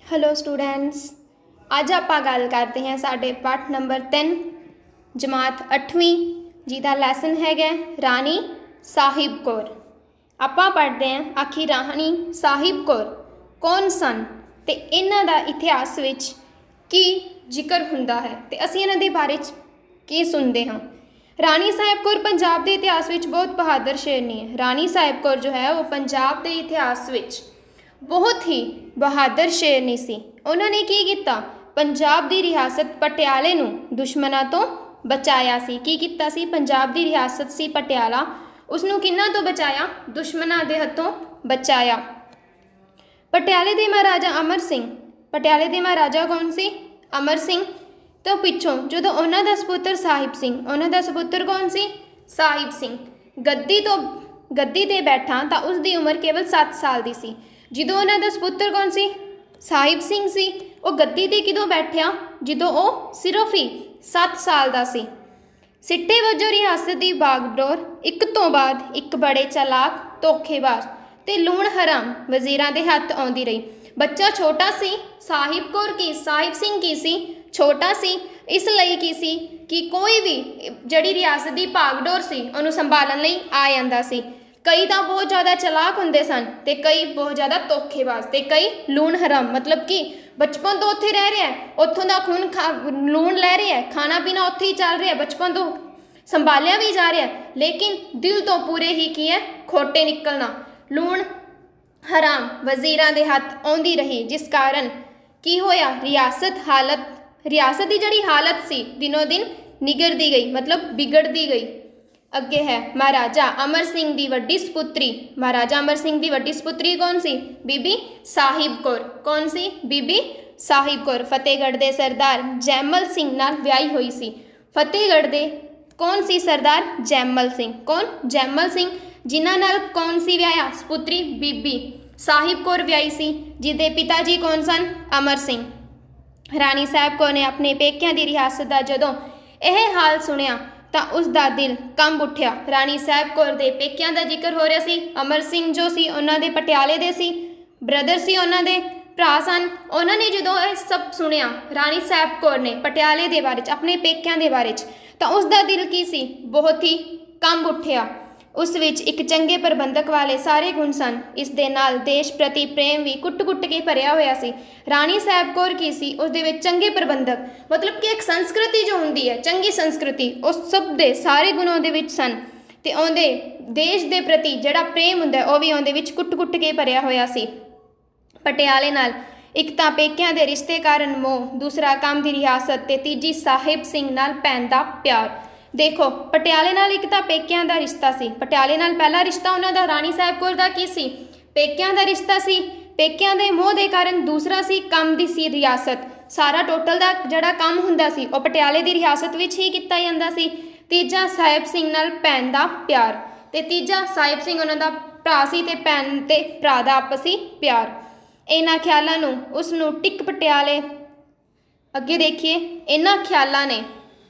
Hello students, अज आप गल करते हैं साढ़े पाठ नंबर 3 जमात 8वीं जिसका लैसन है रानी साहिब कौर। आप पढ़ते हैं आखिर रानी साहिब कौर कौन सन ते इन्हां दा इतिहास विच की जिक्र हुंदा है ते असीं इन्हां दे बारे की सुनते हाँ। रानी साहिब कौर पंजाब के इतिहास विच बहुत बहादुर शेरनी है। रानी साहिब कौर जो है वो पंजाब के इतिहास विच बहुत ही बहादुर शेरनी सी। उन्होंने की किया, पंजाब की रियासत पटियाले नूं दुश्मनों तो बचाया सी। की कीता सी? पंजाब की रियासत सी पटियाला, उसनूं किन्हां तो बचाया? दुश्मनों के हथों बचाया। पटियाले के महाराजा अमर सिंह, पटियाले के महाराजा कौन सी? अमर सिंह। तो पिछों जो उन्हां दा सपुत्र साहिब सिंह, उन्हां दा सपुत्र कौन सी? साहिब सिंह गद्दी ते बैठा तो उसकी उम्र केवल 7 साल की सी। जो उन्हां दा सपुत्र कौन सी? साहिब सिंह सी। वो गद्दी ते किदों बैठा? जो वो सिर्फ ही 7 साल का सी। सिट्टे वजों रियासत की बागडोर एक तो बाद एक बड़े चालाक धोखेबाज ते लूण हराम वजीरां दे हत्थ आउंदी रही। बच्चा छोटा सी, साहिब कौर की साहिब सिंह की सी छोटा सी, इसलिए की सी कि कोई भी जड़ी रियासत की भागडोर सी उन्होंने संभालने लई आ जांदा सी। कई तो बहुत ज़्यादा चलाक होंदे सन ते कई बहुत ज़्यादा धोखेबाज ते कई लूण हराम, मतलब कि बचपन तो उत्थे रह रहा है, उत्थों का खून लूण लै रहा है, खाना पीना उत्थे ही चल रहा है, बचपन तो संभालिया भी जा रहा है, लेकिन दिल तो पूरे ही की है खोटे निकलना। लूण हराम वजीरां दे हत्थ आउंदी रही, जिस कारण की होया रियासत की जड़ी हालत सी दिनों दिन निगरती गई, मतलब बिगड़ती गई। अगे है महाराजा अमर सिंह की वड्डी सपुत्री। महाराजा अमर सिंह की वड्डी सपुत्री कौन सी? बीबी साहिब कौर। कौन सी? बीबी साहिब कौर फतेहगढ़ के सरदार जैमल सिंह नाल व्याही हुई सी। फतेहगढ़ दे कौन सी सरदार? जैमल सिंह। कौन? जैमल सिंह। जिन्हां नाल कौन सी व्याया? सपुत्री बीबी साहिब कौर व्याही सी, जिसके पिता जी कौन सन? अमर सिंह। रानी साहिब कौर ने अपने पेकियां की रियासत का जदों यह हाल सुनिया तो उसका दिल कंब उठ्या। रानी साहिब कौर के पेकियां का जिक्र हो रहा सी। अमर सिंह जो सी उन्होंने पटियाले दे सी, ब्रदर सी, उन्होंने भरा सन। उन्होंने जो यह सब सुनिया रानी साहिब कौर ने पटियाले के बारे अपने पेकियां के बारे तो उसका दिल की सी? बहुत ही कंब उठ्या। उस विच एक चंगे प्रबंधक वाले सारे गुण सन। इस दे नाल देश प्रति प्रेम भी कुट कुट के भरिया होया सी। रानी साहिब कौर की सी? उस दे विच चंगे प्रबंधक, मतलब कि एक संस्कृति जो हुंदी है चंगी संस्कृति, उस सब दे सारे गुण उहदे विच सन ते उहदे देश दे प्रति जिहड़ा प्रेम हुंदा है वह भी उहदे विच कुट कुट के भरिया होया सी। पटियाले नाल एक तां पेकियां दे रिश्ते कारण मोह, दूसरा काम दी रियासत ते तीजी साहिब सिंह नाल भैन दा प्यार। देखो पटियाले नाल एक तां पेकियां दा रिश्ता सी। पटियाले नाल पहला रिश्ता उन्हां दा रानी साहिब कौर दा की सी? पेकियां दा रिश्ता सी। पेकियां दे मोह दे कारण दूसरा सी काम दी सी रियासत। सारा टोटल दा जिहड़ा काम हुंदा सी वो पटियाले दी रियासत विच ही कीता जांदा सी। तीजा साहिब सिंह नाल भैन दा प्यार ते तीजा साहिब सिंह उन्हां दा भरा सी ते भैन ते भरा दा आपसी प्यार। इन्हां ख्यालां नूं उसनूं टिक पटियाले अगे देखिए, इन्हां ख्यालां ने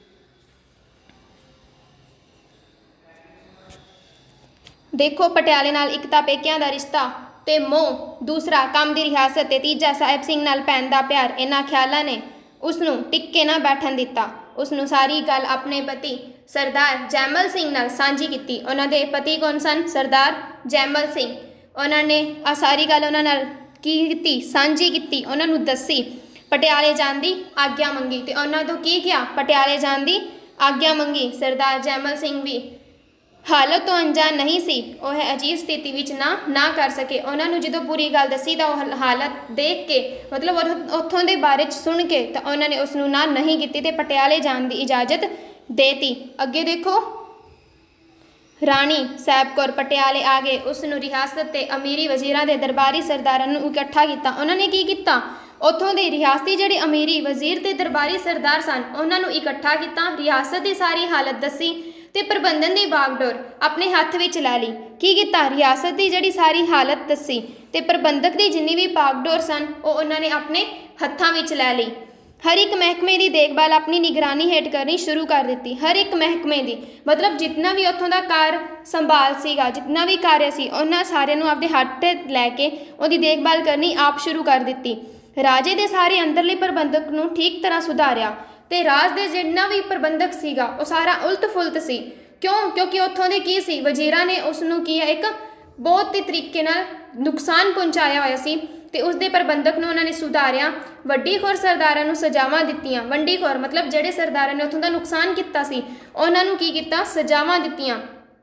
देखो पटियाले नाल एक तां पेकियां दा रिश्ता ते मोह, दूसरा काम दी रियासत ते तीजा साहिब सिंह नाल भैन दा प्यार। इन्हां ख्यालां ने उसनूं टिक्के ना बैठन दिता। उसनूं सारी गल अपने पति सरदार जैमल सिंह नाल सांझी कीती। उन्हां दे पति कौन सन? सरदार जैमल सिंह। उन्होंने आ सारी गल उन्हां नाल की कीती? सांझी कीती, उन्हां नूं दसी। पटियाले जाण दी आग्या मंगी ते उन्हां तों की किया? पटियाले जाण दी आग्या मंगी। सरदार जैमल सिंह भी हालत तो अनजान नहीं सी, वह अजीब स्थिति विच ना कर सके। उन्होंने जो पूरी गल दसी तो हालत देख के, मतलब उत्थों के बारे सुन के, तो उन्होंने उसनूं ना नहीं की ते पटियाले जाण की इजाजत देती। अगे देखो रानी साहिब कौर पटियाले आ गए, उसनूं रियासत ते अमीरी वजीरां दे दरबारी सरदारां नूं इकट्ठा किया। उन्होंने की किया? उत्थों के रियासती जिहड़े अमीरी वजीर ते दरबारी सरदार सन उन्होंने इकट्ठा किया, रियासत की सारी हालत दसी ते प्रबंधन की बागडोर अपने हत्थ विच लै ली। की कीता? रियासत की जिहड़ी सारी हालत दसी ते प्रबंधक की जिन्नी भी बागडोर सन वो उन्होंने अपने हत्थां विच लै ली। हर एक महकमे की देखभाल अपनी निगरानी हेठ करनी शुरू कर दी। हर एक महकमे की, मतलब जितना भी उत्थों का कार्य संभाल सीगा, जितना भी कार्य सी उन्होंने सारे आपके हत्थ लैके उसकी देखभाल करनी आप शुरू कर दी। ਰਾਜੇ ਦੇ ਸਾਰੇ ਅੰਦਰਲੇ ਪ੍ਰਬੰਧਕ ਨੂੰ ਠੀਕ ਤਰ੍ਹਾਂ ਸੁਧਾਰਿਆ ਤੇ ਰਾਜ ਦੇ ਜਿੰਨਾ ਵੀ ਪ੍ਰਬੰਧਕ ਸੀਗਾ ਉਹ ਸਾਰਾ ਉਲਟ ਫੁਲਟ ਸੀ। ਕਿਉਂ? ਕਿਉਂਕਿ ਉੱਥੋਂ ਦੇ ਕੀ ਸੀ, ਵਜ਼ੀਰਾਂ ਨੇ ਉਸ ਨੂੰ ਕੀ ਹੈ ਇੱਕ ਬਹੁਤ ਹੀ ਤਰੀਕੇ ਨਾਲ ਨੁਕਸਾਨ ਪਹੁੰਚਾਇਆ ਹੋਇਆ ਸੀ ਤੇ ਉਸ ਦੇ ਪ੍ਰਬੰਧਕ ਨੂੰ ਉਹਨਾਂ ਨੇ ਸੁਧਾਰਿਆ। ਵੱਡੀ ਖੋਰ ਸਰਦਾਰਾਂ ਨੂੰ ਸਜ਼ਾਵਾਂ ਦਿੱਤੀਆਂ। ਵੱਡੀ ਖੋਰ ਮਤਲਬ ਜਿਹੜੇ ਸਰਦਾਰਾਂ ਨੇ ਉੱਥੋਂ ਦਾ ਨੁਕਸਾਨ ਕੀਤਾ ਸੀ ਉਹਨਾਂ ਨੂੰ ਕੀ ਕੀਤਾ, ਸਜ਼ਾਵਾਂ ਦਿੱਤੀਆਂ।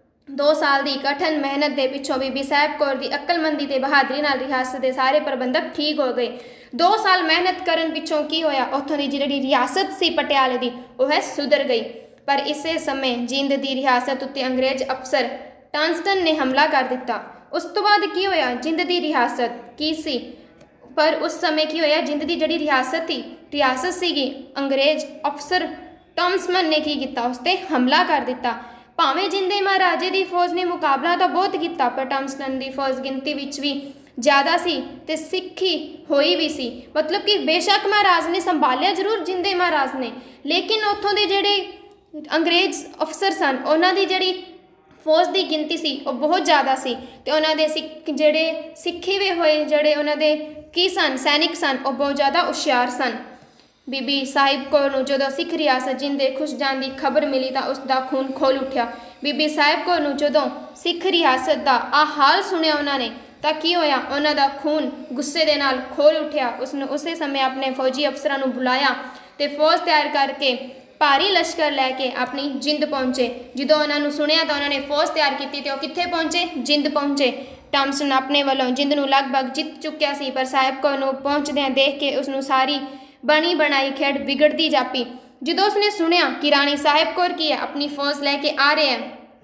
2 ਸਾਲ ਦੀ ਕਠਨ ਮਿਹਨਤ ਦੇ ਪਿੱਛੋਂ ਬੀਬੀ ਸਾਹਿਬ ਕੌਰ ਦੀ ਅਕਲਮੰਦੀ ਤੇ ਬਹਾਦਰੀ ਨਾਲ ਰਿਆਸਤ ਦੇ ਸਾਰੇ ਪ੍ਰਬੰਧਕ ਠੀਕ ਹੋ ਗਏ। 2 ਸਾਲ ਮਿਹਨਤ ਕਰਨ ਪਿੱਛੋਂ ਕੀ ਹੋਇਆ, ਉੱਥੋਂ ਦੀ ਜਿਹੜੀ ਰਿਆਸਤ ਸੀ ਪਟਿਆਲੇ ਦੀ ਉਹ ਹੈ ਸੁਧਰ ਗਈ। ਪਰ ਇਸੇ ਸਮੇਂ ਜਿੰਦ ਦੀ ਰਿਆਸਤ ਉੱਤੇ ਅੰਗਰੇਜ਼ ਅਫਸਰ ਟਾਂਸਟਨ ਨੇ ਹਮਲਾ ਕਰ ਦਿੱਤਾ। ਉਸ ਤੋਂ ਬਾਅਦ ਕੀ ਹੋਇਆ, ਜਿੰਦ ਦੀ ਰਿਆਸਤ ਕੀ ਸੀ, ਪਰ ਉਸ ਸਮੇਂ ਕੀ ਹੋਇਆ, ਜਿੰਦ ਦੀ ਜਿਹੜੀ ਰਿਆਸਤ ਸੀਗੀ ਅੰਗਰੇਜ਼ ਅਫਸਰ ਟਾਮਸਮਨ ਨੇ ਕੀ ਕੀਤਾ, ਉਸ 'ਤੇ ਹਮਲਾ ਕਰ ਦਿੱਤਾ। ਭਾਵੇਂ ਜਿੰਦ ਦੇ ਮਹਾਰਾਜੇ ਦੀ ਫੌਜ ਨੇ ਮੁਕਾਬਲਾ ਤਾਂ ਬਹੁਤ ਕੀਤਾ ਪਰ ਟਾਮਸਨ ਦੀ ਫੌਜ ਗਿਣਤੀ ਵਿੱਚ ਵੀ ਜ਼ਿਆਦਾ ਸੀ ਤੇ ਸਿੱਖੀ ਹੋਈ ਵੀ ਸੀ। ਮਤਲਬ ਕਿ ਬੇਸ਼ੱਕ ਮਹਾਰਾਜ ਨੇ ਸੰਭਾਲਿਆ ਜ਼ਰੂਰ ਜਿੰਦ ਦੇ ਮਹਾਰਾਜ ਨੇ, ਲੇਕਿਨ ਉੱਥੋਂ ਦੇ ਜਿਹੜੇ ਅੰਗਰੇਜ਼ ਅਫਸਰ ਸਨ ਉਹਨਾਂ ਦੀ ਜਿਹੜੀ ਫੌਜ ਦੀ ਗਿਣਤੀ ਸੀ ਉਹ ਬਹੁਤ ਜ਼ਿਆਦਾ ਸੀ ਤੇ ਉਹਨਾਂ ਦੇ ਜਿਹੜੇ ਸਿੱਖੇ ਵੇ ਹੋਏ ਜਿਹੜੇ ਉਹਨਾਂ ਦੇ ਕੀ ਸਨ, ਸੈਨਿਕ ਸਨ, ਉਹ ਬਹੁਤ ਜ਼ਿਆਦਾ ਹੁਸ਼ਿਆਰ ਸਨ। ਬੀਬੀ ਸਾਹਿਬ ਕੌਰ ਨੂੰ ਜਦੋਂ ਸਿੱਖ ਰਿਆਸਤ ਜਿੰਦ ਦੇ ਖੁੱਸ ਜਾਣ ਦੀ ਖਬਰ ਮਿਲੀ ਤਾਂ ਉਸ ਦਾ ਖੂਨ ਖੋਲ ਉੱਠਿਆ। ਬੀਬੀ ਸਾਹਿਬ ਕੌਰ ਨੂੰ ਜਦੋਂ ਸਿੱਖ ਰਿਆਸਤ ਦਾ ਆਹ ਹਾਲ ਸੁਣਿਆ ਉਹਨਾਂ ਨੇ ਤਾਂ ਕੀ ਹੋਇਆ, ਉਹਨਾਂ ਦਾ ਖੂਨ ਗੁੱਸੇ ਦੇ ਨਾਲ ਖੋਲ ਉੱਠਿਆ। ਉਸਨੂੰ ਉਸੇ ਸਮੇਂ ਆਪਣੇ ਫੌਜੀ ਅਫਸਰਾਂ ਨੂੰ ਬੁਲਾਇਆ ਤੇ ਫੌਜ ਤਿਆਰ ਕਰਕੇ ਭਾਰੀ ਲਸ਼ਕਰ ਲੈ ਕੇ ਆਪਣੀ ਜਿੰਦ ਪਹੁੰਚੇ। ਜਦੋਂ ਉਹਨਾਂ ਨੂੰ ਸੁਣਿਆ ਤਾਂ ਉਹਨਾਂ ਨੇ ਫੌਜ ਤਿਆਰ ਕੀਤੀ ਤੇ ਉਹ ਕਿੱਥੇ ਪਹੁੰਚੇ, ਜਿੰਦ ਪਹੁੰਚੇ। ਟਾਮਸਨ ਆਪਣੇ ਵੱਲੋਂ ਜਿੰਦ ਨੂੰ ਲਗਭਗ ਜਿੱਤ ਚੁੱਕਿਆ ਸੀ ਪਰ ਸਾਹਿਬ ਕੌਰ ਨੂੰ ਪਹੁੰਚਦਿਆਂ ਦੇਖ ਕੇ ਉਸਨੂੰ ਸਾਰੀ ਬਣੀ ਬਣਾਈ ਖੇਡ ਵਿਗੜਦੀ ਜਾਪੀ। ਜਦੋਂ ਉਸਨੇ ਸੁਣਿਆ ਕਿ ਰਾਣੀ ਸਾਹਿਬ ਕੌਰ ਕੀ ਹੈ ਆਪਣੀ ਫੌਜ ਲੈ ਕੇ ਆ ਰਹੇ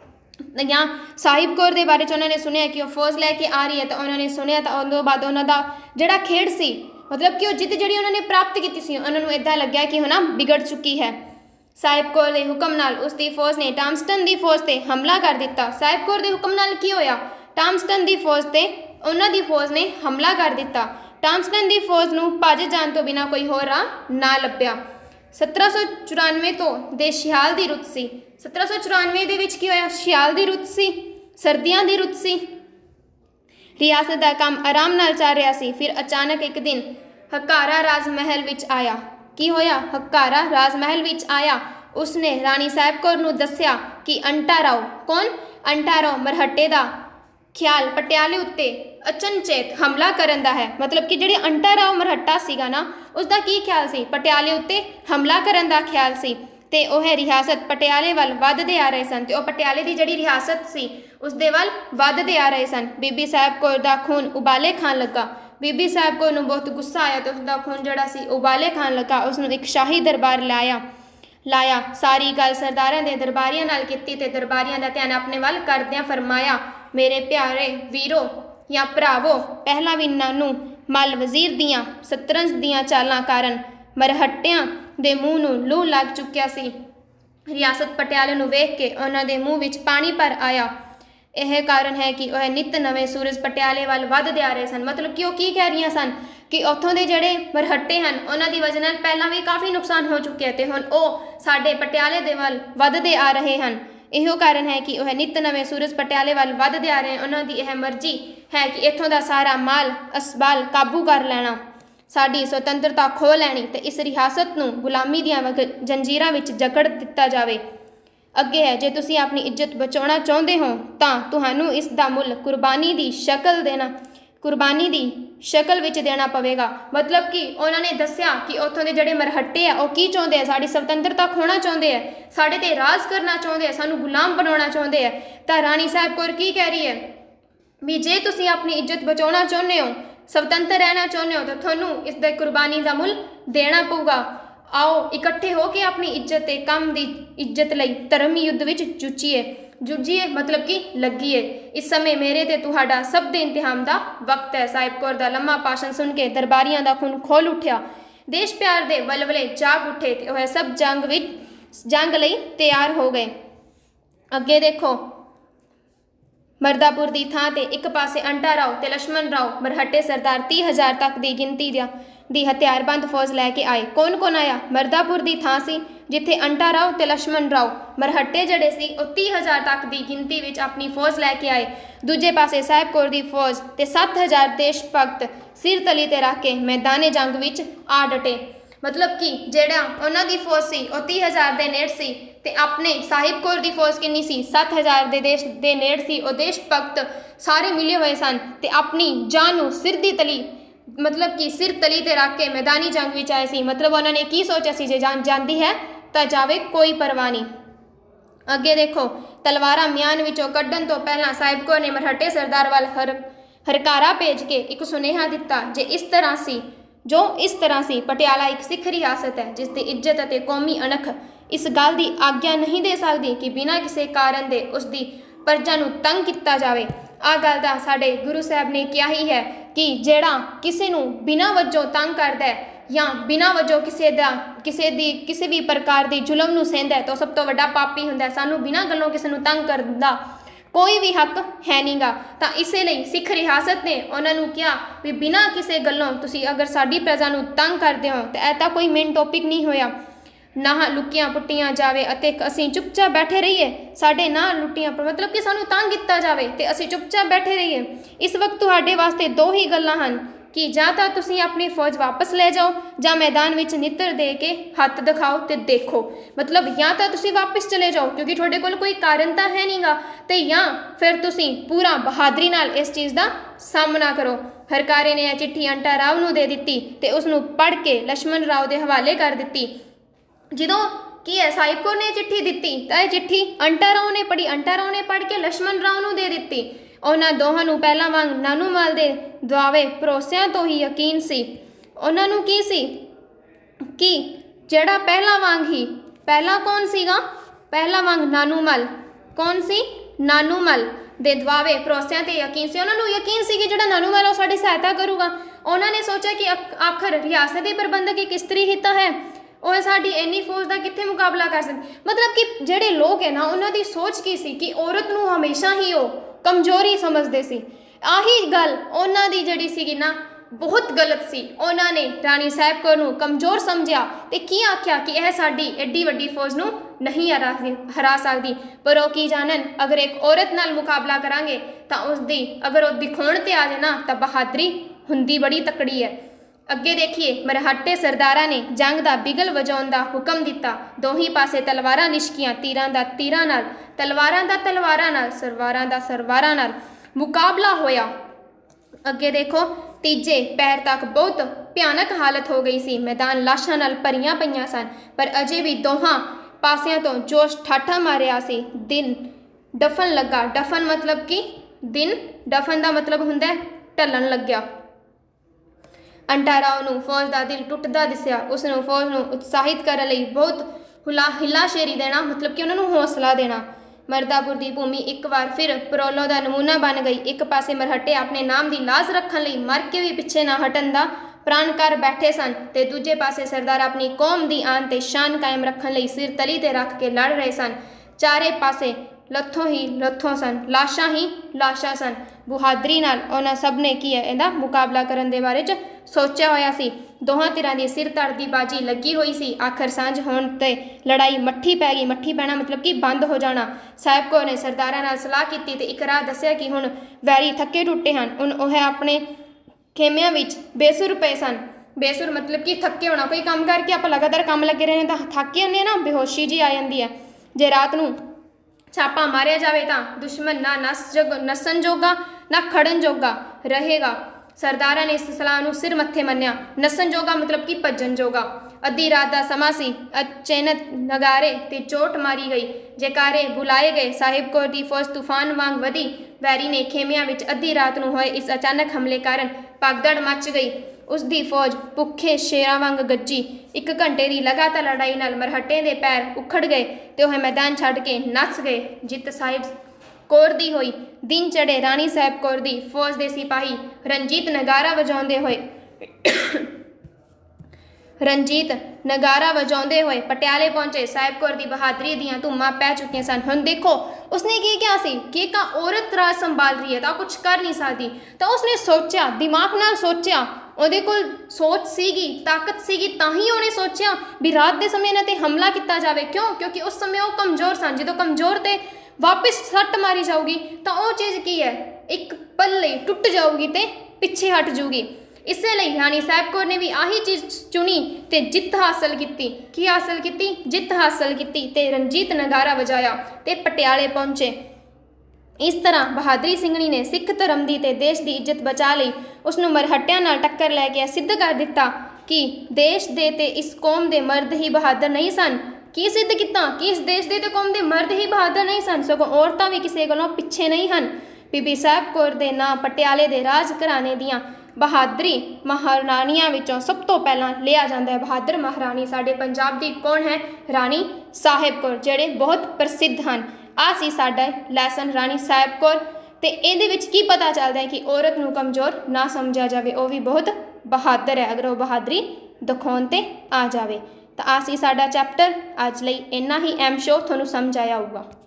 ਹੈ ਜਾਂ ਸਾਹਿਬ ਕੌਰ ਦੇ ਬਾਰੇ 'ਚ ਉਹਨਾਂ ਨੇ ਸੁਣਿਆ ਕਿ ਉਹ ਫੌਜ ਲੈ ਕੇ ਆ ਰਹੀ ਹੈ ਤਾਂ ਉਹਨਾਂ ਨੇ ਸੁਣਿਆ ਤਾਂ ਉਸ ਤੋਂ ਬਾਅਦ ਉਹਨਾਂ ਦਾ ਜਿਹੜਾ ਖੇਡ ਸੀ ਮਤਲਬ ਕਿ ਉਹ ਜਿੱਤ ਜਿਹੜੀ ਉਹਨਾਂ ਨੇ ਪ੍ਰਾਪਤ ਕੀਤੀ ਸੀ ਉਹਨਾਂ ਨੂੰ ਇੱਦਾਂ ਲੱਗਿਆ ਕਿ ਉਹ ਨਾ ਵਿਗੜ ਚੁੱਕੀ ਹੈ। ਸਾਹਿਬ ਕੌਰ ਦੇ ਹੁਕਮ ਨਾਲ ਉਸ ਦੀ ਫੌਜ ਨੇ ਟਾਮਸਟਨ ਦੀ ਫੌਜ 'ਤੇ ਹਮਲਾ ਕਰ ਦਿੱਤਾ। ਸਾਹਿਬ ਕੌਰ ਦੇ ਹੁਕਮ ਨਾਲ ਕੀ ਹੋਇਆ, ਟਾਮਸਟਨ ਦੀ ਫੌਜ 'ਤੇ ਉਹਨਾਂ ਦੀ ਫੌਜ ਨੇ ਹਮਲਾ ਕਰ ਦਿੱਤਾ। ਟਾਮਸਟਨ ਦੀ ਫੌਜ ਨੂੰ ਭੱਜ ਜਾਣ ਤੋਂ ਬਿਨਾਂ ਕੋਈ ਹੋਰ ਰਾਹ ਨਾ ਲੱਭਿਆ। 1794 ਤੋਂ ਦੇ ਸਿਆਲ ਦੀ ਰੁੱਤ ਸੀ। 1794 ਦੇ ਵਿੱਚ ਕੀ ਹੋਇਆ, ਸਿਆਲ ਦੀ ਰੁੱਤ ਸੀ, ਸਰਦੀਆਂ ਦੀ ਰੁੱਤ ਸੀ। ਰਿਆਸਤ ਦਾ ਕੰਮ ਆਰਾਮ ਨਾਲ ਚੱਲ ਰਿਹਾ ਸੀ। ਫਿਰ ਅਚਾਨਕ ਇੱਕ ਦਿਨ ਹਕਾਰਾ ਰਾਜ ਮਹਿਲ ਵਿੱਚ ਆਇਆ। ਕੀ ਹੋਇਆ, ਹਕਾਰਾ ਰਾਜ ਮਹਿਲ ਵਿੱਚ ਆਇਆ। ਉਸਨੇ ਰਾਣੀ ਸਾਹਿਬ ਕੌਰ ਨੂੰ ਦੱਸਿਆ ਕਿ ਅੰਟਾ ਰਾਓ, ਕੌਣ, ਅੰਟਾ ਰਾਓ ਮਰਹੱਟੇ ਦਾ ਖਿਆਲ ਪਟਿਆਲੇ ਉੱਤੇ ਅਚਨਚੇਤ ਹਮਲਾ ਕਰਨ ਦਾ ਹੈ। ਮਤਲਬ ਕਿ ਜਿਹੜੇ ਅੰਟਾ ਰਾਓ ਮਰਹੱਟਾ ਸੀਗਾ ਨਾ ਉਸਦਾ ਕੀ ਖਿਆਲ ਸੀ, ਪਟਿਆਲੇ ਉੱਤੇ ਹਮਲਾ ਕਰਨ ਦਾ ਖਿਆਲ ਸੀ ਤੇ ਉਹ ਹੈ ਰਿਆਸਤ ਪਟਿਆਲੇ ਵੱਲ ਵੱਧਦੇ ਆ ਰਹੇ ਸਨ ਤੇ ਉਹ ਪਟਿਆਲੇ ਦੀ ਜਿਹੜੀ ਰਿਆਸਤ ਸੀ ਉਸ ਦੇ ਵੱਲ ਵੱਧਦੇ ਆ ਰਹੇ ਸਨ। ਬੀਬੀ ਸਾਹਿਬ ਕੌਰ ਦਾ ਖੂਨ ਉਬਾਲੇ ਖਾਣ ਲੱਗਾ। ਬੀਬੀ ਸਾਹਿਬ ਕੌਰ ਨੂੰ ਬਹੁਤ ਗੁੱਸਾ ਆਇਆ ਤੇ ਉਸਦਾ ਖੂਨ ਜਿਹੜਾ ਸੀ ਉਬਾਲੇ ਖਾਣ ਲੱਗਾ। ਉਸਨੂੰ ਇੱਕ ਸ਼ਾਹੀ ਦਰਬਾਰ ਲਾਇਆ। ਸਾਰੀ ਗੱਲ ਸਰਦਾਰਾਂ ਦੇ ਦਰਬਾਰੀਆਂ ਨਾਲ ਕੀਤੀ ਤੇ ਦਰਬਾਰੀਆਂ ਦਾ ਧਿਆਨ ਆਪਣੇ ਵੱਲ ਕਰਦਿਆਂ ਫਰਮਾਇਆ, ਮੇਰੇ ਪਿਆਰੇ ਵੀਰੋ ਜਾਂ ਭਰਾਵੋ, ਪਹਿਲਾਂ ਵੀ ਨਾਨੂੰ ਮੱਲ ਵਜ਼ੀਰ ਦੀਆਂ ਸ਼ਤਰੰਜ ਦੀਆਂ ਚਾਲਾਂ ਕਾਰਨ ਮਰਹੱਟਿਆਂ ਦੇ ਮੂੰਹ ਨੂੰ ਲੂ ਲੱਗ ਚੁੱਕਿਆ ਸੀ। ਰਿਆਸਤ ਪਟਿਆਲੇ ਨੂੰ ਵੇਖ ਕੇ ਉਹਨਾਂ ਦੇ ਮੂੰਹ ਵਿੱਚ ਪਾਣੀ ਭਰ ਆਇਆ। ਇਹ ਕਾਰਨ ਹੈ ਕਿ ਉਹ ਨਿੱਤ ਨਵੇਂ ਸੂਰਜ ਪਟਿਆਲੇ ਵੱਲ ਵੱਧਦੇ ਆ ਰਹੇ ਸਨ। ਮਤਲਬ ਕਿ ਉਹ ਕੀ ਕਹਿ ਰਹੀਆਂ ਸਨ ਕਿ ਉੱਥੋਂ ਦੇ ਜਿਹੜੇ ਮਰਹੱਟੇ ਹਨ ਉਹਨਾਂ ਦੀ ਵਜ੍ਹਾ ਨਾਲ ਪਹਿਲਾਂ ਵੀ ਕਾਫੀ ਨੁਕਸਾਨ ਹੋ ਚੁੱਕਿਆ ਤੇ ਹੁਣ ਉਹ ਸਾਡੇ ਪਟਿਆਲੇ ਦੇ ਵੱਲ ਵੱਧਦੇ ਆ ਰਹੇ ਹਨ। ਇਹੋ ਕਾਰਨ ਹੈ ਕਿ ਉਹ ਨਿੱਤ ਨਵੇਂ ਸੂਰਜ ਪਟਿਆਲੇ ਵੱਲ ਵੱਧਦੇ ਆ ਰਹੇ। ਉਹਨਾਂ ਦੀ ਇਹ ਮਰਜ਼ੀ ਹੈ ਕਿ ਇੱਥੋਂ ਦਾ ਸਾਰਾ ਮਾਲ ਅਸਬਾਲ ਕਾਬੂ ਕਰ ਲੈਣਾ, ਸਾਡੀ ਸੁਤੰਤਰਤਾ ਖੋਹ ਲੈਣੀ ਤੇ ਇਸ ਰਿਆਸਤ ਨੂੰ ਗੁਲਾਮੀ ਦੀਆਂ ਜੰਜੀਰਾਂ ਵਿੱਚ ਜਕੜ ਦਿੱਤਾ ਜਾਵੇ। ਅੱਗੇ ਹੈ, ਜੇ ਤੁਸੀਂ ਆਪਣੀ ਇੱਜ਼ਤ ਬਚਾਉਣਾ ਚਾਹੁੰਦੇ ਹੋ ਤਾਂ ਤੁਹਾਨੂੰ ਇਸ ਦਾ ਮੁੱਲ ਕੁਰਬਾਨੀ ਦੀ ਸ਼ਕਲ ਵਿੱਚ ਦੇਣਾ ਪਵੇਗਾ। ਮਤਲਬ ਕਿ ਉਹਨਾਂ ਨੇ ਦੱਸਿਆ ਕਿ ਉੱਥੋਂ ਦੇ ਜਿਹੜੇ ਮਰਹੱਟੇ ਆ ਉਹ ਕੀ ਚਾਹੁੰਦੇ ਆ, ਸਾਡੀ ਸੁਤੰਤਰਤਾ ਖੋਣਾ ਚਾਹੁੰਦੇ ਆ, ਸਾਡੇ ਤੇ ਰਾਜ ਕਰਨਾ ਚਾਹੁੰਦੇ ਆ, ਸਾਨੂੰ ਗੁਲਾਮ ਬਣਾਉਣਾ ਚਾਹੁੰਦੇ ਆ। ਤਾਂ ਰਾਣੀ ਸਾਹਿਬ ਕੌਰ ਕੀ ਕਹਿ ਰਹੀ ਹੈ ਵੀ ਜੇ ਤੁਸੀਂ ਆਪਣੀ ਇੱਜ਼ਤ ਬਚਾਉਣਾ ਚਾਹੁੰਦੇ ਹੋ, ਸੁਤੰਤਰ ਰਹਿਣਾ ਚਾਹੁੰਦੇ ਹੋ ਤਾਂ ਤੁਹਾਨੂੰ ਇਸ ਦੇ ਕੁਰਬਾਨੀ ਦਾ ਮੁੱਲ ਦੇਣਾ ਪਊਗਾ। ਆਓ ਇਕੱਠੇ ਹੋ ਕੇ ਆਪਣੀ ਇੱਜ਼ਤ ਤੇ ਕੰਮ ਦੀ ਇੱਜ਼ਤ ਲਈ ਧਰਮੀ ਯੁੱਧ ਵਿੱਚ ਜੂਝੀਏ ਮਤਲਬ ਕਿ ਲੱਗੀਏ। ਇਸ ਸਮੇਂ ਮੇਰੇ ਤੇ ਤੁਹਾਡਾ ਸਭ ਦੇ ਇੰਤਜ਼ਾਮ ਦਾ ਵਕਤ ਹੈ। ਸਾਹਿਬ ਕੌਰ ਦਾ ਲੰਮਾ ਭਾਸ਼ਣ ਸੁਣ ਕੇ ਦਰਬਾਰੀਆਂ ਦਾ ਖੂਨ ਖੋਲ ਉੱਠਿਆ। ਦੇਸ਼ ਪਿਆਰ ਦੇ ਵਲਵਲੇ ਜਾਗ ਉੱਠੇ ਤੇ ਉਹ ਸਭ ਜੰਗ ਲਈ ਤਿਆਰ ਹੋ ਗਏ। ਅੱਗੇ ਦੇਖੋ, ਮਰਦਾਪੁਰ ਦੀ ਥਾਂ ਤੇ ਇੱਕ ਪਾਸੇ ਅੰਟਾ ਰਾਓ ਤੇ ਲਛਮਣ ਰਾਓ ਮਰਹੱਟੇ ਸਰਦਾਰ 30,000 ਤੱਕ ਦੀ ਗਿਣਤੀ ਦਾ ਦੀ ਹਥਿਆਰਬੰਦ ਫੌਜ ਲੈ ਕੇ ਆਏ। ਕੌਣ ਕੌਣ ਆਇਆ? ਮਰਦਾਪੁਰ ਦੀ ਥਾਂ ਸੀ ਜਿੱਥੇ ਅੰਟਾ ਰਾਓ ਤੇ ਲక్ష్మణ ਰਾਓ ਮਰਹੱਟੇ ਜਿਹੜੇ ਸੀ ਉਹ 30,000 ਤੱਕ ਦੀ ਗਿਣਤੀ ਵਿੱਚ ਆਪਣੀ ਫੌਜ ਲੈ ਕੇ ਆਏ। ਦੂਜੇ ਪਾਸੇ ਸਾਹਿਬ ਕੌਰ ਦੀ ਫੌਜ ਤੇ 7,000 ਦੇਸ਼ ਭਗਤ ਸਿਰ ਤਲੀ ਤੇ ਰੱਖ ਕੇ ਮੈਦਾਨੇ ਜੰਗ ਵਿੱਚ ਆ ਡਟੇ। मतलब कि ਜਿਹੜਾ ਉਹਨਾਂ ਦੀ ਫੌਜ ਸੀ ਉਹ 30,000 ਦੇ ਨੇੜ ਸੀ ਤੇ ਆਪਣੇ ਸਾਹਿਬ ਕੌਰ ਦੀ ਫੌਜ ਕਿੰਨੀ ਸੀ? 7,000 ਦੇ ਦੇਸ਼ ਦੇ ਨੇੜ ਸੀ। ਉਹ ਦੇਸ਼ ਭਗਤ ਸਾਰੇ ਮਿਲੇ ਹੋਏ ਸਨ ਤੇ ਆਪਣੀ ਜਾਨ ਨੂੰ ਸਿਰ ਦੀ ਤਲੀ मतलब कि सिर तली ते रख के मैदानी जंग विच आए सी। मतलब उन्होंने की सोचा सी जे जान जाती है तो जावे कोई परवाह नहीं। अगे देखो तलवारां म्यान विचों कड्ढण तो पहला साहिब कौर ने मरहटे सरदार वाल हरकारा भेज के एक सुनेहा दिता जे इस तरह सी जो इस तरह सी पटियाला एक सिख रियासत है जिसकी इज्जत अते कौमी अणख इस गल की आग्ञा नहीं दे सकती कि बिना किसी कारण दे उसकी प्रजा नूं तंग किया जाए। आ गल दा साडे गुरु साहब ने कहा ही है कि जेड़ा किसी नूं बिना वजों तंग करदा है या बिना वजों किसी भी प्रकार की जुलम नूं सहंदा है तो सब तो वड्डा पापी हुंदा है। सानूं बिना गल्लों किसी नूं तंग करन दा कोई भी हक है नहीं गा। तो इसे लिए सिख रियासत ने उन्होंने कहा भी बिना किसी गल्लों तुसी अगर साडी प्रजा नूं तंग करदे हो तो ऐ तां कोई मेन टॉपिक नहीं होया ना लुकियां पुट्टियां जावे अते असीं चुपचाप बैठे रहिए। साडे ना लुटियां मतलब कि सानूं तंग किया जावे ते असीं चुपचाप बैठे रहिए। इस वक्त तुहाडे वास्ते दो ही गल्लां हन कि जां तां तुसीं अपनी फौज वापस ले जाओ जां मैदान विच नित्र दे के हथ दिखाओ ते देखो। मतलब या तां तुसीं वापस चले जाओ क्योंकि तुहाडे कोल कोई कारण तां है नहीं गा ते या फिर तुसीं पूरा बहादरी नाल इस चीज़ दा सामना करो। हरकारे ने यह चिट्ठी अंटा राव नूं दे दित्ती ते उसनूं पढ़ के लक्ष्मण राव दे हवाले कर दित्ती। ਜਦੋਂ ਕੀ ਹੈ ਸਾਹਿਬ ਕੌਰ ਨੇ चिट्ठी ਦਿੱਤੀ ਤਾਂ ਇਹ चिट्ठी अंटा राव ने पढ़ी। अंटा राव ने पढ़ के लक्ष्मण राव ਨੂੰ ਦੇ ਦਿੱਤੀ। ਉਹਨਾਂ ਦੋਹਾਂ ਨੂੰ ਪਹਿਲਾਂ ਵਾਂਗ ਨਾਨੂ ਮਾਲ ਦੇ ਦੁਆਵੇ ਭਰੋਸਿਆਂ ਤੋਂ ਹੀ ਯਕੀਨ ਸੀ। ਉਹਨਾਂ ਨੂੰ ਕੀ ਸੀ ਕਿ ਜਿਹੜਾ ਪਹਿਲਾਂ ਵਾਂਗ ਹੀ ਪਹਿਲਾਂ ਕੌਣ ਸੀਗਾ? ਪਹਿਲਾਂ ਵਾਂਗ ਨਾਨੂ ਮਲ ਕੌਣ ਸੀ? ਨਾਨੂ ਮਲ ਦੇ ਦੁਆਵੇ ਭਰੋਸਿਆਂ ਤੇ ਯਕੀਨ ਸੀ। ਉਹਨਾਂ ਨੂੰ ਯਕੀਨ ਸੀ ਕਿ ਜਿਹੜਾ ਨਾਨੂ ਮਲ ਉਹ ਸਾਡੀ ਸਹਾਇਤਾ ਕਰੂਗਾ। ਉਹਨਾਂ ਨੇ ਸੋਚਿਆ ਕਿ ਆਖਰ ਰਿਆਸਤ ਦੇ ਪ੍ਰਬੰਧਕ ਇੱਕ ਇਸਤਰੀ ਹੀ ਤਾਂ ਹੈ ਉਹ ਸਾਡੀ ਇੰਨੀ ਫੌਜ ਦਾ ਕਿੱਥੇ ਮੁਕਾਬਲਾ ਕਰ ਸਕਦੀ। ਮਤਲਬ ਕਿ ਜਿਹੜੇ ਲੋਕ ਹੈ ਨਾ ਉਹਨਾਂ ਦੀ ਸੋਚ ਕੀ ਸੀ ਕਿ ਔਰਤ ਨੂੰ ਹਮੇਸ਼ਾ ਹੀ ਉਹ ਕਮਜ਼ੋਰੀ ਸਮਝਦੇ ਸੀ। ਆਹੀ ਗੱਲ ਉਹਨਾਂ ਦੀ ਜਿਹੜੀ ਸੀਗੀ ਨਾ ਬਹੁਤ ਗਲਤ ਸੀ। ਉਹਨਾਂ ਨੇ ਰਾਣੀ ਸਾਹਿਬ ਕੌਰ ਨੂੰ ਕਮਜ਼ੋਰ ਸਮਝਿਆ ਤੇ ਕੀ ਆਖਿਆ ਕਿ ਇਹ ਸਾਡੀ ਐਡੀ ਵੱਡੀ ਫੌਜ ਨੂੰ ਨਹੀਂ ਹਰਾ ਸਕਦੀ। ਪਰ ਉਹ ਕੀ ਜਾਣਨ ਅਗਰ ਇੱਕ ਔਰਤ ਨਾਲ ਮੁਕਾਬਲਾ ਕਰਾਂਗੇ ਤਾਂ ਉਸਦੀ ਅਗਰ ਉਹ ਦਿਖਾਉਣ ਤੇ ਆ ਜਾਏ ਨਾ ਤਾਂ ਬਹਾਦਰੀ ਹੁੰਦੀ ਬੜੀ ਤਕੜੀ ਹੈ। अगे देखिए मरहट्टे सरदारा ने जंग का बिगल वजाउण का हुक्म दिता। दोही पासे तलवारां लिशकियां तीरां दा तीरां नाल तलवारां दा तलवारां नाल सरवारां दा सरवारां नाल मुकाबला होया। अगे देखो तीजे पैर तक बहुत भयानक हालत हो गई सी। मैदान लाशां नाल भरियां पईयां सन पर अजे भी दोहां पासियां तो जोश ठाठा मारिया सी। दिन डफन लगा। डफन मतलब कि दिन डफन का मतलब हुंदा ढलन लग्या। अंटा राव नूं फौज का दिल टुटदा दिसिया। उसनूं फौज नूं उत्साहित करने लई बहुत हिलाशेरी देना मतलब कि उन्होंने हौसला देना। मरदापुर की भूमि एक बार फिर परोलो का नमूना बन गई। एक पासे मरहट्टे अपने नाम की लाज रखने लई मर के भी पिछे ना हटन का प्राण कर बैठे सन ते दूजे पासे सरदार अपनी कौम की आन ते शान कायम रखने लई सिर तली ते रख के लड़ रहे सन। चारे पासे लथों ही लथों सन, लाशां ही लाशां सन। बहादरी नाल उन्हां सब ने की है इहदा मुकाबला करन दे बारे च सोचा होया सी। दोहां धिरां दी सिर धड़ दी बाजी लगी हुई सी। आखिर सांझ होण ते लड़ाई मट्ठी पै गई। मट्ठी पैना मतलब कि बंद हो जाना। साहिब कौर ने सरदारां नाल सलाह कीती ते एक राह दस्सिया कि हुण वैरी थके टुटे हन। हुण ओह अपने खेमियां विच बेसुर पए सन। बेसुर मतलब कि थके होना। कोई काम करके आप लगातार काम लगे रहने तां थक जांदे ना, बेहोशी जी आ जांदी है। जे रात नूं छापा मारिया जाए तो दुश्मन ना नसन जोगा ना खड़न जोगा रहेगा। सरदारा ने इस सलाह नूं सिर मत्थे मन्निया। नसन जोगा मतलब कि भजन जोगा। अद्धी रात का समा सी। अचेनक नगारे ते चोट मारी गई। जयकारे बुलाए गए। साहिब कौर की फौज तूफान वांग वधी। वैरी ने खेमिया विच अद्धी रात नूं होए इस अचानक हमले कारण भगदड़ मच गई। उसकी फौज भुखे शेरां वांग गज्जी। एक घंटे की लगातार लड़ाई नाल मरहट्टे के पैर उखड़ गए तो वह मैदान छड्ड के नस गए। जित साहिब कौर दी होई। दिन चढ़े राणी साहिब कौर दी फौज के सिपाही रंजीत नगारा वजाउंदे होए पटियाले पहुंचे। साहिब कौर की बहादरी दियां धूमां पै चुकियां सन। हुण देखो उसने की क्या सी कि एक औरत राज संभाल रही है तो कुछ कर नहीं सकती। तो उसने सोचा, दिमाग नाल सोचा ਉਹਦੇ ਕੋਲ ਸੋਚ ਸੀਗੀ, ਤਾਕਤ ਸੀਗੀ, ਤਾਂ ਹੀ ਉਹਨੇ ਸੋਚਿਆ ਵੀ ਰਾਤ ਦੇ ਸਮੇਂ ਇਹਨਾਂ 'ਤੇ ਹਮਲਾ ਕੀਤਾ ਜਾਵੇ। ਕਿਉਂ? ਕਿਉਂਕਿ ਉਸ ਸਮੇਂ ਉਹ ਕਮਜ਼ੋਰ ਸਨ। ਜਦੋਂ ਕਮਜ਼ੋਰ 'ਤੇ ਵਾਪਿਸ ਸੱਟ ਮਾਰੀ ਜਾਊਗੀ ਤਾਂ ਉਹ ਚੀਜ਼ ਕੀ ਹੈ, ਇੱਕ ਪਲ ਲਈ ਟੁੱਟ ਜਾਊਗੀ ਅਤੇ ਪਿੱਛੇ ਹਟ ਜੂਗੀ। ਇਸੇ ਲਈ ਰਾਣੀ ਸਾਹਿਬ ਕੌਰ ਨੇ ਵੀ ਆਹੀ ਚੀਜ਼ ਚੁਣੀ ਅਤੇ ਜਿੱਤ ਹਾਸਲ ਕੀਤੀ। ਕੀ ਹਾਸਲ ਕੀਤੀ? ਜਿੱਤ ਹਾਸਲ ਕੀਤੀ ਅਤੇ ਰਣਜੀਤ ਨਗਾਰਾ ਵਜਾਇਆ ਅਤੇ ਪਟਿਆਲੇ ਪਹੁੰਚੇ। ਇਸ ਤਰ੍ਹਾਂ ਬਹਾਦਰੀ ਸਿੰਘਣੀ ਨੇ ਸਿੱਖ ਧਰਮ ਦੀ ਅਤੇ ਦੇਸ਼ ਦੀ ਇੱਜ਼ਤ ਬਚਾ ਲਈ। ਉਸਨੂੰ ਮਰਹੱਟਿਆਂ ਨਾਲ ਟੱਕਰ ਲੈ ਕੇ ਸਿੱਧ ਕਰ ਦਿੱਤਾ ਕਿ ਦੇਸ਼ ਦੇ ਅਤੇ ਇਸ ਕੌਮ ਦੇ ਮਰਦ ਹੀ ਬਹਾਦਰ ਨਹੀਂ ਸਨ। ਕੀ ਸਿੱਧ ਕੀਤਾ? ਕਿ ਇਸ ਦੇਸ਼ ਦੇ ਅਤੇ ਕੌਮ ਦੇ ਮਰਦ ਹੀ ਬਹਾਦਰ ਨਹੀਂ ਸਨ, ਸਗੋਂ ਔਰਤਾਂ ਵੀ ਕਿਸੇ ਕੋਲੋਂ ਪਿੱਛੇ ਨਹੀਂ ਹਨ। ਬੀਬੀ ਸਾਹਿਬ ਕੌਰ ਦੇ ਨਾਂ ਪਟਿਆਲੇ ਦੇ ਰਾਜ ਘਰਾਣੇ ਦੀਆਂ ਬਹਾਦਰੀ ਮਹਾਰਾਣੀਆਂ ਵਿੱਚੋਂ ਸਭ ਤੋਂ ਪਹਿਲਾਂ ਲਿਆ ਜਾਂਦਾ ਹੈ। ਬਹਾਦਰ ਮਹਾਰਾਣੀ ਸਾਡੇ ਪੰਜਾਬ ਦੀ ਕੌਣ ਹੈ? ਰਾਣੀ ਸਾਹਿਬ ਕੌਰ, ਜਿਹੜੇ ਬਹੁਤ ਪ੍ਰਸਿੱਧ ਹਨ। ਆਹ ਸੀ ਸਾਡਾ ਲੈਸਨ ਰਾਣੀ ਸਾਹਿਬ ਕੌਰ, ਅਤੇ ਇਹਦੇ ਵਿੱਚ ਕੀ ਪਤਾ ਚੱਲਦਾ ਹੈ ਕਿ ਔਰਤ ਨੂੰ ਕਮਜ਼ੋਰ ਨਾ ਸਮਝਿਆ ਜਾਵੇ, ਉਹ ਵੀ ਬਹੁਤ ਬਹਾਦਰ ਹੈ ਅਗਰ ਉਹ ਬਹਾਦਰੀ ਦਿਖਾਉਣ 'ਤੇ ਆ ਜਾਵੇ। ਤਾਂ ਆਹ ਸੀ ਸਾਡਾ ਚੈਪਟਰ। ਅੱਜ ਲਈ ਇੰਨਾ ਹੀ। ਐਮ ਸ਼ੋਅ ਤੁਹਾਨੂੰ ਸਮਝ ਆਇਆ ਹੋਊਗਾ।